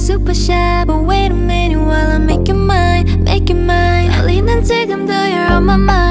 super shy, but wait a minute while I make you mine, make you mine. 떨리는 지금도 you're on my mind.